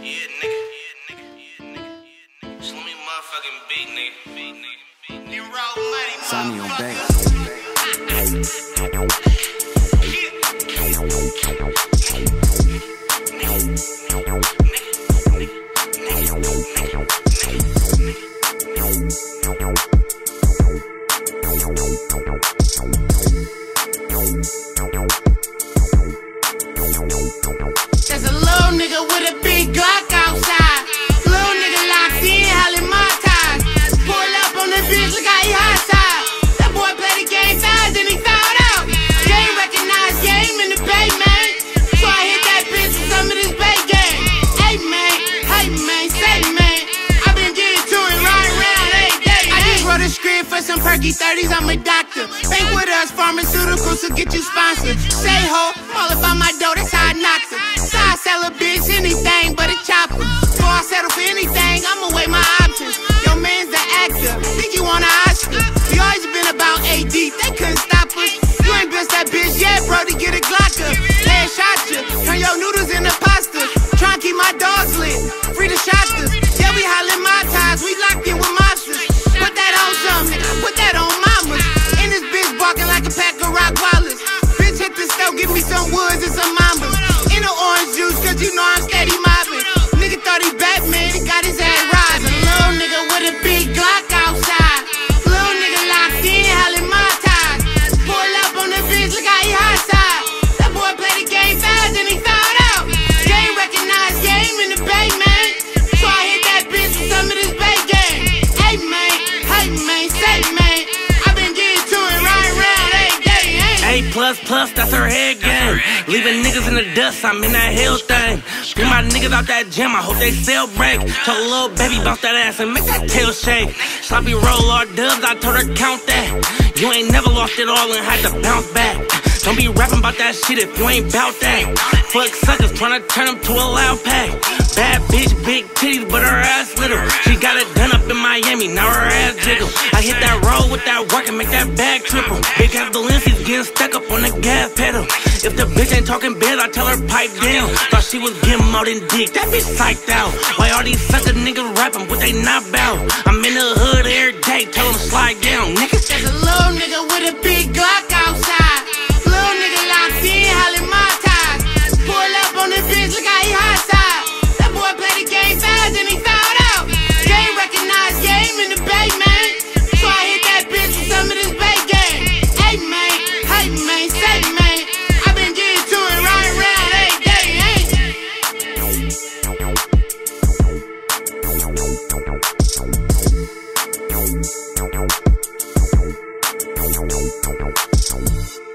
Slimmyb motherfucking beat, nigga. You Romoney, Sonny on back. There's a little nigga with a big Glock outside. Little nigga locked in, howling my ties. Pull up on the bitch, look how he high side. That boy played the game fast, then he fouled out. Game recognized game in the bay, man. So I hit that bitch with some of this bay game. Hey man, say man. I been getting to it right around every day. I just wrote a script for some perky 30s, I'm a doctor. Bank with us, pharmaceuticals to get you sponsored. Say ho, all about my dough, that's how I knocked her. So I sell a bitch anything but a chopper. Before I settle for anything, I'ma weigh my options. Your man's the actor, think you want an Oscar. We always been about AD, they couldn't stop us. You ain't bust that bitch yet, bro, to get a Glocker. Headshot you, turn your noodles into pasta. Tryna keep my dogs lit, free the shotters. Yeah, we hollin' my ties, we locked in with monsters. Put that on something, put that on mamas. And this bitch barking like a pack of Rottweilers. Bitch hit the stove, give me some woods and some mambas. In the orange juice, cause you know I'm steady mobbing. Nigga thought he Batman, he got his ass rising. Little nigga with a big Glock outside. Little nigga locked in, howling my ties. Pull up on the bitch, look how he high side. That boy played the game fast, then he fouled out. Game recognized game in the bay, man. So I hit that bitch with some of this bay game. Hey man, say man. I been getting to it right around every day, A++, that's her head game. Leaving niggas in the dust, I'm in that hell thing. Scream my niggas out that gym, I hope they sell break. Told a little baby bounce that ass and make that tail shake. Sloppy roll all dubs, I told her count that. You ain't never lost it all and had to bounce back. Don't be rapping about that shit if you ain't bout that. Fuck suckers tryna turn them to a loud pack. Bad bitch, big titties, but her ass little. She got it done up in Miami, now her ass jiggle. I hit that roll with that work and make that bag triple. Big ass Balenci's getting stuck up on the gas pedal. If the bitch ain't talking biz, I tell her pipe down. Thought she was getting more than dick, that bitch psyched out. Why all these sucker niggas rapping, what they not bout? I'm in the hood every day, tell them slide down, nigga. There's a little nigga with a big Glock outside. Little nigga locked in, howling my ties. Pull up on the bitch, look how he high side. That boy played the game fast, then he fouled out. Game recognized game in the bay, man. So I hit that bitch with some of this bay game. Hey man, say man. I been getting to it right around every day, Sonny